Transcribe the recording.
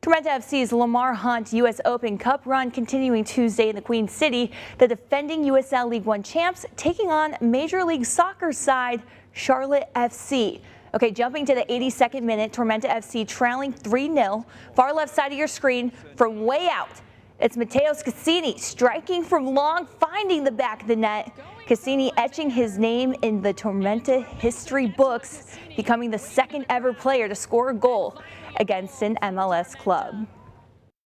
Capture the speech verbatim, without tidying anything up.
Tormenta F C's Lamar Hunt U S Open Cup run continuing Tuesday in the Queen City. The defending U S L League One champs taking on Major League Soccer side Charlotte F C. Okay, jumping to the eighty-second minute, Tormenta F C trailing three nil. Far left side of your screen from way out. It's Mateos Cassini striking from long, finding the back of the net. Cassini etching his name in the Tormenta history books, becoming the second ever player to score a goal against an M L S club.